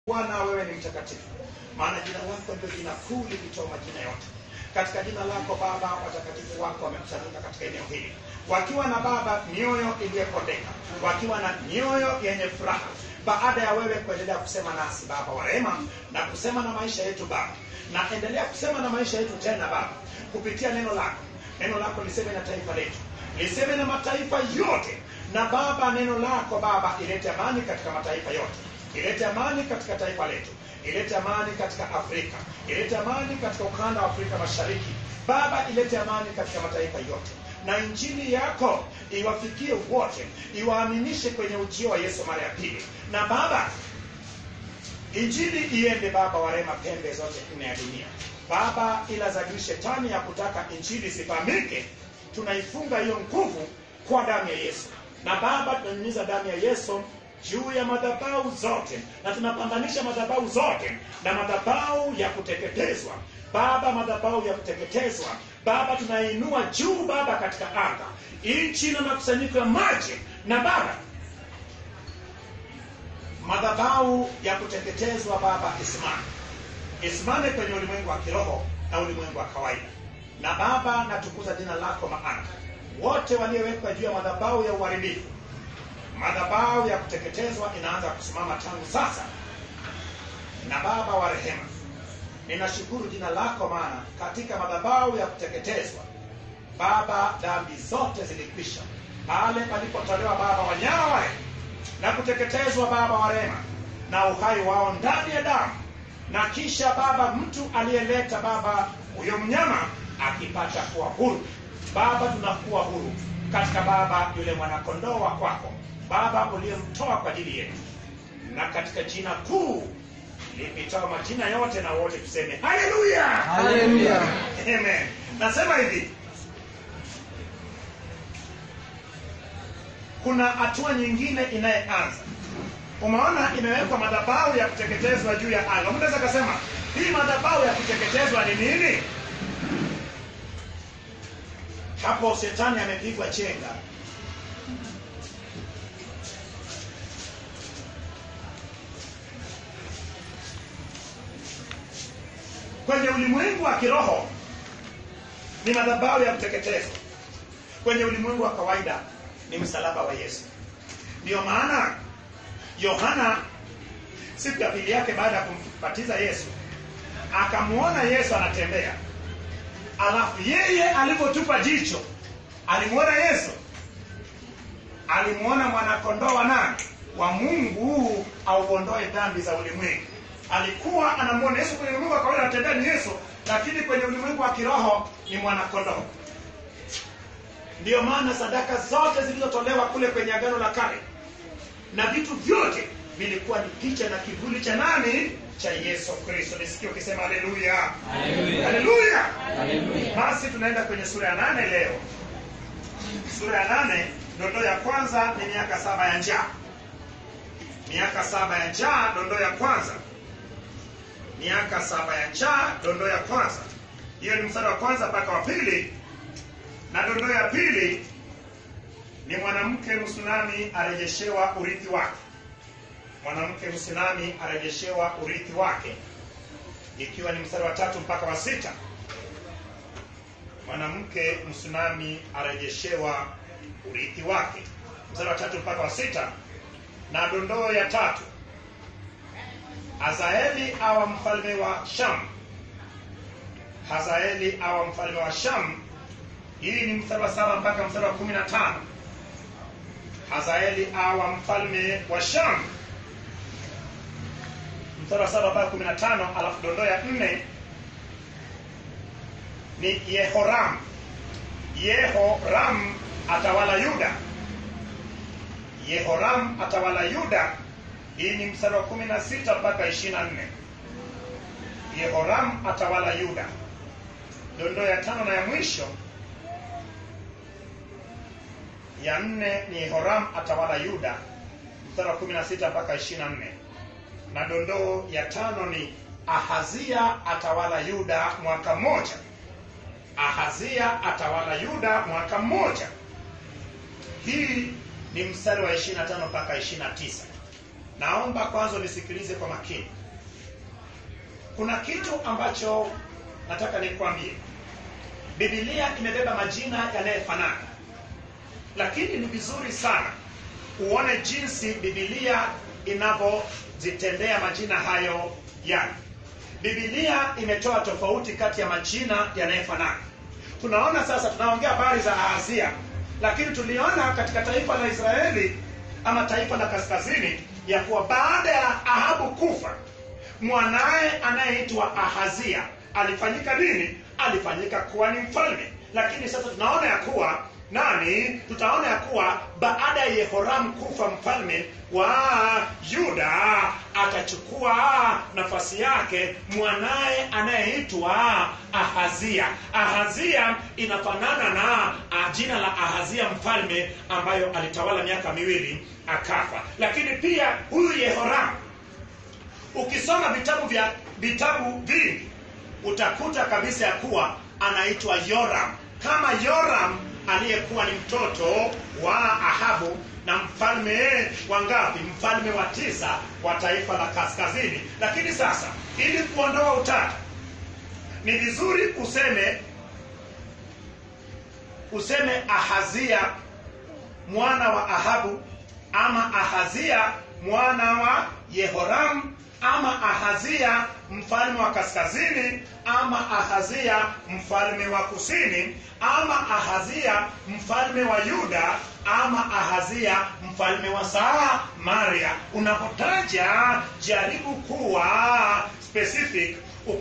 Bwana wewe ni mtakatifu, maana jina lako ndio jina kuu likitoa majina yote. Katika jina lako Baba, watakatifu wako wamekusanyika katika eneo hili, wakiwa na Baba mioyo iliyopondeka, wakiwa na mioyo yenye furaha, baada ya wewe kuendelea kusema nasi Baba wa rehema, na kusema na maisha yetu Baba, na endelea kusema na maisha yetu tena Baba, kupitia neno lako. Neno lako liseme na taifa letu, liseme na mataifa yote, na Baba neno lako Baba ilete amani katika mataifa yote. Ilete amani katika taifa letu, ilete amani katika Afrika, ilete amani katika ukanda wa Afrika Mashariki. Baba, ilete amani katika mataifa yote, na injili yako iwafikie wote, iwaaminishe kwenye ujio wa Yesu mara ya pili. Na Baba, injili iende Baba wa rehema pembe zote nne ya dunia. Baba, ila za shetani ya kutaka injili sifahamike, tunaifunga hiyo nguvu kwa damu ya Yesu. Na Baba, tunanyunyiza damu ya Yesu juu ya madhabahu zote, na tunapambanisha madhabahu zote na madhabahu ya kuteketezwa Baba, madhabahu ya kuteketezwa Baba, tunainua juu Baba katika anga, nchi na makusanyiko ya maji. Na Baba, madhabahu ya kuteketezwa Baba isimame kwenye ulimwengu wa kiroho na ulimwengu wa kawaida. Na Baba, natukuza jina lako, maana wote waliowekwa juu ya madhabahu ya uharibifu, madhabahu ya kuteketezwa inaanza kusimama tangu sasa. Na Baba wa rehema, ninashukuru jina lako, maana katika madhabahu ya kuteketezwa Baba, dhambi zote zilikwisha pale palipotolewa Baba wanyama wale na kuteketezwa Baba wa rehema, na uhai wao ndani ya damu. Na kisha Baba, mtu aliyeleta Baba huyo mnyama akipata kuwa huru Baba, tunakuwa huru katika Baba yule mwanakondoo wa kwako Baba uliyemtoa kwa ajili yetu, na katika jina kuu lipitao majina yote, na wote tuseme haleluya, haleluya, amen. Nasema hivi, kuna hatua nyingine inayeanza. Umeona imewekwa madhabahu ya kuteketezwa juu ya anga. Mtu anaweza kusema hii madhabahu ya kuteketezwa ni nini? Hapo shetani amepigwa chenga. Kwenye ulimwengu wa kiroho ni madhabahu ya kuteketezwa, kwenye ulimwengu wa kawaida ni msalaba wa Yesu. Ndio maana Yohana siku ya pili yake baada ya kumbatiza Yesu akamuona Yesu anatembea, alafu yeye alipotupa jicho alimuona Yesu, alimuona mwanakondoo wa nani? Wa Mungu auondoe dhambi za ulimwengu. Alikuwa anamuona Yesu kwenye ulimwengu wa kawaida anatembea ni Yesu, lakini kwenye ulimwengu wa kiroho ni mwanakondoo. Ndio maana sadaka zote zilizotolewa kule kwenye agano la kale na vitu vyote vilikuwa ni picha na kivuli cha nani? Cha Yesu Kristo. Nisikie ukisema haleluya, haleluya, haleluya. Basi tunaenda kwenye sura ya 8 leo. Sura ya 8, dondoo ya kwanza ni miaka 7 ya njaa. Miaka 7 ya njaa, dondoo ya kwanza. Miaka 7 ya njaa, dondoo ya kwanza. Hiyo ni mstari wa kwanza mpaka wa pili. Na dondoo ya pili ni mwanamke Msunami arejeshewa urithi wake. Mwanamke Msunami arejeshewa urithi wake, ikiwa ni mstari wa 3 mpaka wa 6. Mwanamke Msunami arejeshewa urithi wake, mstari wa 3 mpaka wa 6. Na dondoo ya 3, Hazaeli awa mfalme wa Sham. Hazaeli awa mfalme wa Sham. Hii ni mstari wa 7 mpaka mstari wa 15. Hazaeli awa mfalme wa Sham, mstari wa 7 mpaka 15. Alafu dondoo ya 4 ni Yehoram. Yehoram atawala Yuda. Yehoram atawala Yuda. Hii ni mstari wa 16 mpaka 24. Yehoram atawala Yuda. Dondoo ya 5 na ya mwisho ya 4 ni Yehoram atawala Yuda, mstari wa 16 mpaka 24. Na dondoo ya 5 ni Ahazia atawala Yuda mwaka mmoja. Ahazia atawala Yuda mwaka mmoja. Hii ni mstari wa 25 mpaka 29. naomba kwanza nisikilize kwa makini. Kuna kitu ambacho nataka nikwambie. Biblia imebeba majina yanayofanana, lakini ni vizuri sana uone jinsi Biblia inavyozitendea majina hayo yani. Biblia imetoa tofauti kati ya majina yanayofanana. Tunaona sasa, tunaongea habari za Ahazia, lakini tuliona katika taifa la Israeli ama taifa la kaskazini ya kuwa baada ya Ahabu kufa, mwanae anayeitwa Ahazia alifanyika nini? Alifanyika kuwa ni mfalme. Lakini sasa tunaona ya kuwa tutaona ya kuwa baada ya Yehoram kufa, mfalme wa Yuda atachukua nafasi yake mwanae anayeitwa Ahazia. Ahazia inafanana na jina la Ahazia mfalme ambayo alitawala miaka 2 akafa. Lakini pia huyu Yehoram, ukisoma vitabu vingi utakuta kabisa ya kuwa anaitwa Yoram, kama Yoram aliyekuwa ni mtoto wa Ahabu na mfalme wa ngapi? Mfalme wa 9 wa taifa la kaskazini. Lakini sasa, ili kuondoa utata, ni vizuri useme Ahazia mwana wa Ahabu, ama Ahazia mwana wa Yehoram, ama Ahazia mfalme wa kaskazini, ama Ahazia mfalme wa kusini, ama Ahazia mfalme wa Yuda, ama Ahazia mfalme wa Samaria. Unapotaja, jaribu kuwa specific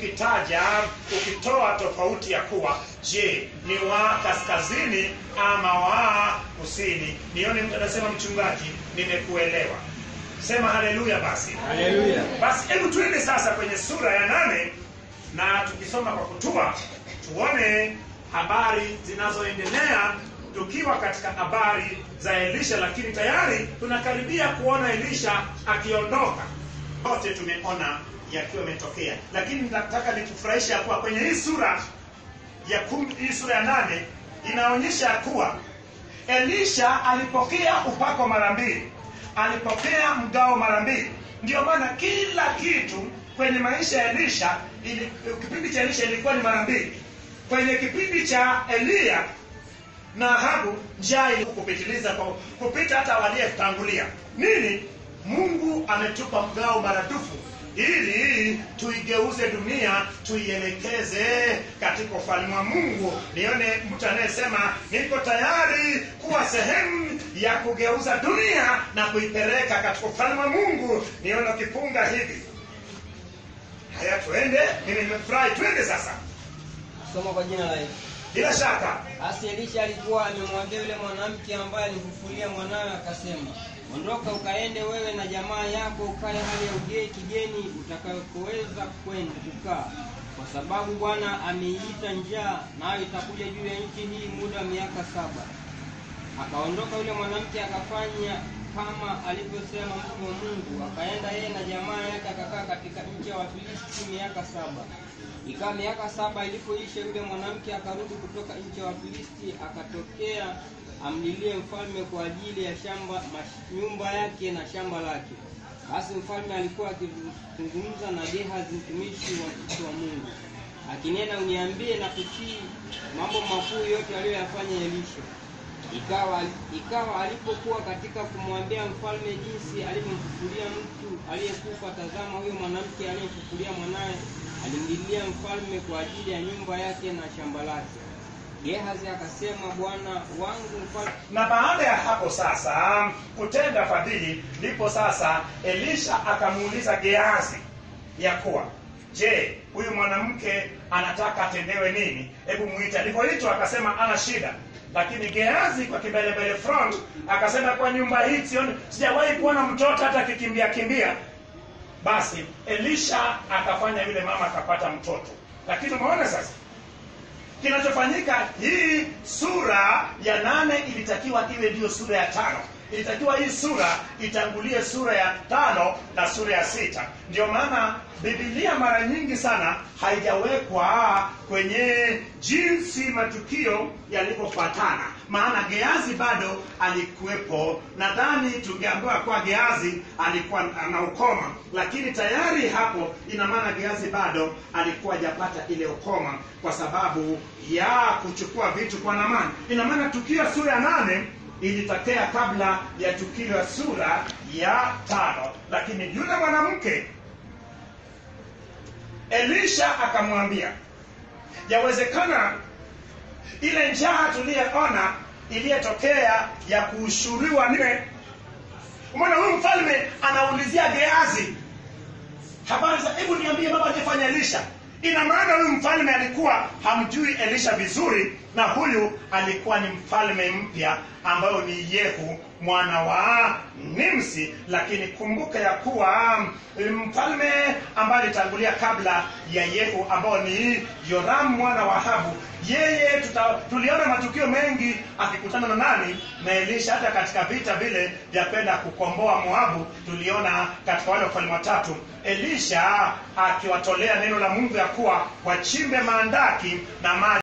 ukitoa tofauti ya kuwa je, ni wa kaskazini ama wa kusini. Nione mtu anasema, mchungaji, nimekuelewa. Sema haleluya basi. Haleluya. Basi hebu tuende sasa kwenye sura ya 8 na tukisoma kwa kutua tuone habari zinazoendelea, tukiwa katika habari za Elisha, lakini tayari tunakaribia kuona Elisha akiondoka. Wote tumeona yakiwa yametokea, lakini nataka nikufurahisha kuwa kwenye hii sura ya 8 inaonyesha kuwa Elisha alipokea upako mara 2. Alipokea mgao mara 2. Ndio maana kila kitu kwenye maisha ya Elisha, kipindi cha Elisha ilikuwa ni mara 2. Kwenye kipindi cha Elia na Ahabu, njaa ilikupitiliza kupita hata waliotangulia. Nini? Mungu ametupa mgao maradufu ili tuigeuze dunia, tuielekeze katika ufalme wa Mungu. Nione mtu anayesema niko tayari kuwa sehemu ya kugeuza dunia na kuipeleka katika ufalme wa Mungu. Nione ukipunga hivi. Haya, tuende. Mimi nimefurahi. Tuende sasa. Soma kwa jina la Yesu. Bila shaka, basi Elisha alikuwa amemwambia yule mwanamke ambaye alimfufulia mwanawe, akasema, ondoka ukaende wewe na jamaa yako ukae hali ya kigeni utakayoweza kwenda kukaa, kwa sababu Bwana ameiita njaa, nayo itakuja juu ya nchi hii muda wa miaka 7. Akaondoka yule mwanamke akafanya kama alivyosema mtu wa Mungu, akaenda yeye na jamaa yake akakaa katika nchi ya Wafilisti miaka 7. Ikawa miaka 7 ilipoisha, yule mwanamke akarudi kutoka nchi ya Wafilisti, akatokea amlilie mfalme kwa ajili ya nyumba yake na shamba lake. Basi mfalme alikuwa akizungumza na Gehazi mtumishi wa Mungu, akinena, uniambie na kutii mambo makuu yote aliyoyafanya Elisha. Ikawa alipokuwa katika kumwambia mfalme jinsi alivyomfufulia mtu aliyekufa, tazama, huyo mwanamke aliyemfufulia mwanae alimlilia mfalme kwa ajili ya nyumba yake na shamba lake. Gehazi akasema, bwana wangu mfalme. Na baada ya hapo sasa kutenda fadhili, ndipo sasa Elisha akamuuliza Gehazi ya kuwa, je, huyu mwanamke anataka atendewe nini? Hebu muite. Alipoitwa akasema ana shida. Lakini Gehazi kwa kibelebele front akasema, kwa nyumba hii sijawahi kuona mtoto hata kikimbia. Basi Elisha akafanya yule mama akapata mtoto. Lakini umeona sasa kinachofanyika, hii sura ya 8 ilitakiwa iwe ndio sura ya 5. itakiwa hii sura itangulie sura ya 5 na sura ya 6. Ndio maana Biblia mara nyingi sana haijawekwa kwenye jinsi matukio yalivyofuatana, maana Gehazi bado alikuwepo. Nadhani tungeambiwa kwa Gehazi alikuwa na ukoma, lakini tayari hapo ina maana Gehazi bado alikuwa hajapata ile ukoma kwa sababu ya kuchukua vitu kwa Naamani. Ina maana tukio ya sura ya 8 ilitokea kabla ya tukio ya sura ya 5. Lakini yule mwanamke Elisha akamwambia, yawezekana ile njaa tuliyoona iliyotokea ya kuushuriwa nime. Umeona huyu mfalme anaulizia Gehazi habari za, hebu niambie baba alifanya Elisha. Ina maana huyu mfalme alikuwa hamjui Elisha vizuri, na huyu alikuwa ni mfalme mpya ambayo ni Yehu mwana wa Nimsi. Lakini kumbuka ya kuwa mfalme ambaye alitangulia kabla ya Yehu ambao ni Yoram mwana wa Ahabu, yeye tuliona matukio mengi akikutana na nani? Na Elisha. Hata katika vita vile vya kwenda kukomboa Moabu tuliona katika wale wafalme watatu Elisha akiwatolea neno la Mungu ya kuwa wachimbe maandaki na maji